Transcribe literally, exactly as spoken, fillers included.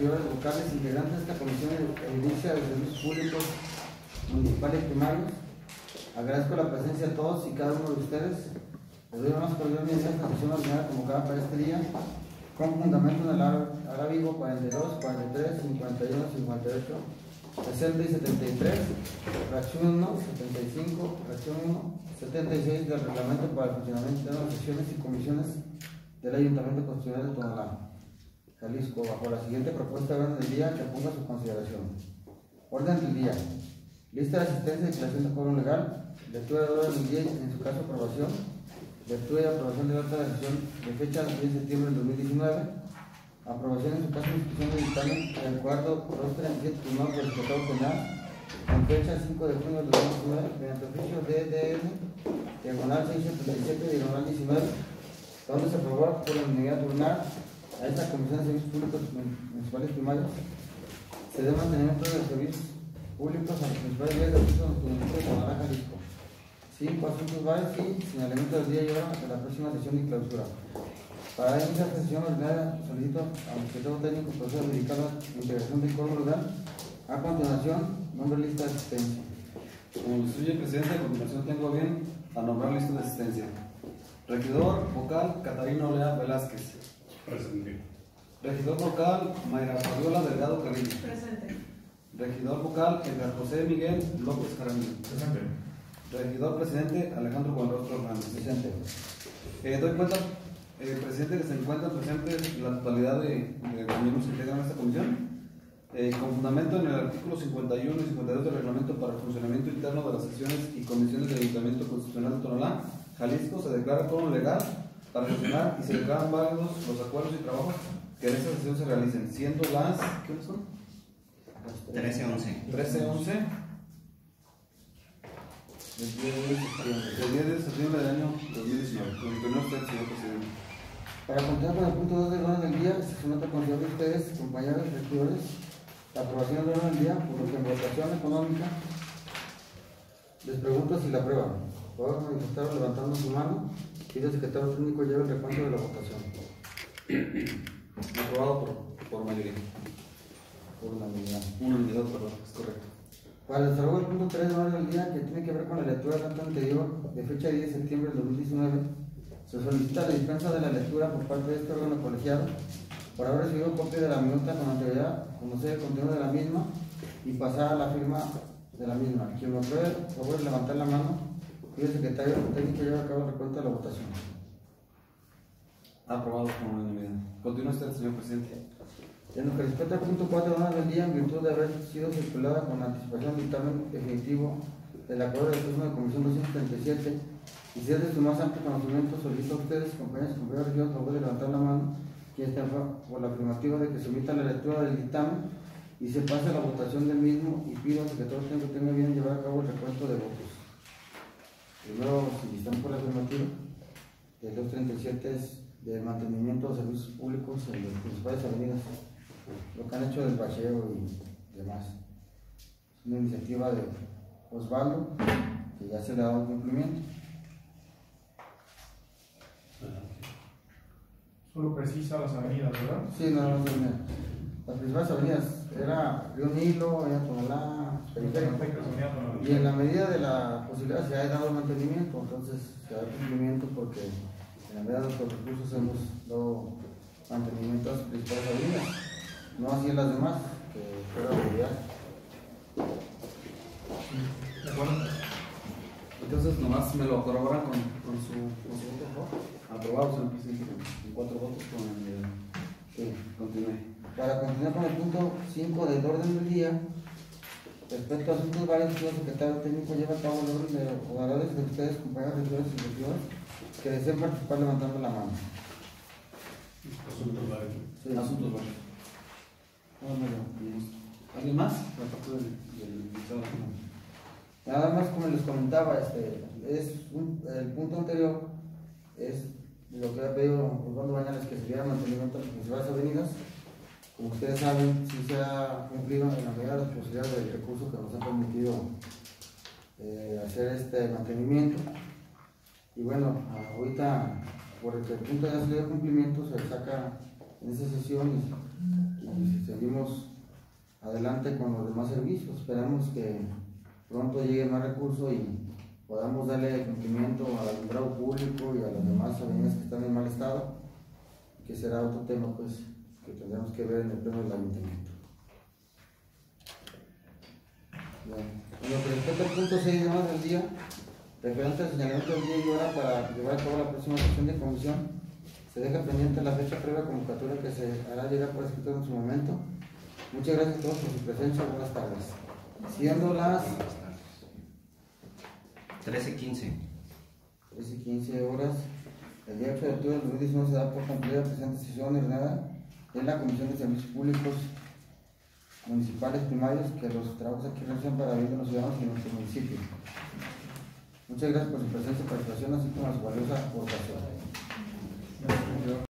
Señores vocales integrantes de esta Comisión Edilicia de Servicios Públicos Municipales y Primarios, agradezco la presencia de todos y cada uno de ustedes. Les doy una más cordial bienvenida a esta sesión ordinaria convocada para este día, con fundamento en el Ara Vivo cuarenta y dos, cuarenta y tres, cincuenta y uno, cincuenta y ocho, sesenta y setenta y tres, fracción uno, setenta y cinco, fracción uno, setenta y seis del Reglamento para el Funcionamiento de las Sesiones y Comisiones del Ayuntamiento Constitucional de Tonalá, Jalisco, bajo la siguiente propuesta de orden del día que ponga a su consideración. Orden del día: lista de asistencia y declaración de quórum legal, lectura de orden del día y en su caso aprobación, lectura y aprobación de la acta de sesión de fecha diez de septiembre del dos mil diecinueve, aprobación en su caso de discusión de dictamen del acuerdo doscientos treinta y siete firmado por el secretario general en fecha cinco de junio del dos mil diecinueve mediante oficio D D N diagonal seiscientos setenta y siete diagonal diecinueve, donde se aprobó por la unanimidad turnar a esta Comisión de Servicios Públicos Municipales Primarios se dé mantenimiento de los servicios públicos a los principales vías de acceso a los municipios de Tonalá, Jalisco. Cinco asuntos varios y señalamiento del día y hora de la próxima sesión y clausura. Para iniciar esta sesión ordinaria, solicito al secretario técnico proceso de dedicar la integración del quórum legal. A continuación, nombre lista de asistencia. Como instruye el presidente, a continuación tengo bien a nombrar lista de asistencia. Regidor vocal Catarina Olea Velázquez. Presente. Regidor vocal Mayra Fabiola Delgado Carrillo. Presente. Regidor vocal Edgar José Miguel López Jaramillo. Presente. Regidor presidente Alejandro Buenrostro Hernández. Presente. Eh, doy cuenta, eh, presidente, que se encuentran presentes la totalidad de, de miembros que integran esta comisión. Eh, con fundamento en el artículo cincuenta y uno y cincuenta y dos del Reglamento para el Funcionamiento Interno de las Sesiones y Comisiones del Ayuntamiento Constitucional de Tonalá, Jalisco, se declara quórum legal para sesionar y se declaran válidos los acuerdos y trabajos que en esta sesión se realicen, siendo las, ¿qué son? trece once. trece once del diez de septiembre del año dos mil diecinueve. Continúa usted, señor presidente. Para continuar con el punto dos del orden del día, se somete a consideración de ustedes, compañeros regidores, la aprobación del orden del día, por lo que en votación económica les pregunto si la aprueban. Por manifestar levantando su mano, pido al secretario técnico lleve el recuento de la votación. Aprobado por, por mayoría. Por unanimidad. Unanimidad, perdón, es correcto. Para el desarrollo del punto tres del orden del día, que tiene que ver con la lectura del acto anterior de fecha diez de septiembre del dos mil diecinueve, se solicita la dispensa de la lectura por parte de este órgano colegiado por haber recibido copia de la minuta con anterioridad, conocer el contenido de la misma y pasar a la firma de la misma. Quien lo apruebe, por favor, levantar la mano. Pido al secretario técnico lleve a cabo el recuento de la votación. Aprobado por unanimidad. Continúa usted, señor presidente. En lo que respecta al punto cuatro del orden del día, en virtud de haber sido circulada con anticipación del dictamen definitivo del acuerdo de turno de Comisión doscientos treinta y siete, y si es de su más amplio conocimiento, solicito a ustedes, compañeros y compañeros regidores, por favor de levantar la mano, quien está por la afirmativa de que se omita la lectura del dictamen y se pase a la votación del mismo, y pido que todos tengan bien llevar a cabo el recuento de votos. Primero, si están por la afirmativa, el doscientos treinta y siete es de mantenimiento de servicios públicos en las principales avenidas, lo que han hecho del bacheo y demás. Es una iniciativa de Osvaldo, que ya se le ha dado cumplimiento. Solo precisa las avenidas, ¿verdad? Sí, no, no, no, no. Las principales avenidas era Río Nilo, era Tonalá, Periférico. Y en la medida de la posibilidad se ha dado mantenimiento, entonces se da cumplimiento porque en la medida de nuestros recursos hemos dado mantenimiento a las principales avenidas, no así en las demás, que fuera prioridad. ¿De acuerdo? Entonces, nomás me lo corroboran con, con su con su voto, por favor. Aprobado, señor presidente, con cuatro votos con unanimidad. Sí, continúe. Para continuar con el punto cinco del orden del día, respecto a asuntos varios, el secretario técnico lleva a cabo el orden de oradores de ustedes, compañeros regidores y regidores, que deseen participar levantando la mano. Asuntos varios. Sí. Asuntos varios. No, no, no. ¿Alguien más? La parte del, del invitado. Nada más, como les comentaba, este, es un, el punto anterior es lo que ha pedido Osvaldo Bañales, que se diera mantenimiento a las principales avenidas. Como ustedes saben, sí se ha cumplido en la medida de las posibilidades del recurso que nos ha permitido eh, hacer este mantenimiento. Y bueno, ahorita, por el que el punto ya se le dio cumplimiento, se saca en esa sesión y, y y seguimos adelante con los demás servicios. Esperamos que pronto llegue más recursos y podamos darle cumplimiento al alumbrado público y a las demás avenidas que están en mal estado, que será otro tema pues que tendremos que ver en el pleno del ayuntamiento. Bien. En lo que respecta al punto seis del día, referente al señalamiento del día y hora para llevar a cabo la próxima sesión de comisión, se deja pendiente la fecha previa convocatoria que se hará llegar por escrito en su momento. Muchas gracias a todos por su presencia. Buenas tardes. Siendo las trece quince. trece y quince horas, el día ocho de octubre del dos mil diecinueve se da por concluida la presente sesión ordenada en la Comisión de Servicios Públicos Municipales Primarios, que los trabajos aquí realizan para bien de los ciudadanos y nuestro municipio. Muchas gracias por su presencia y participación, así como su valiosa aportación.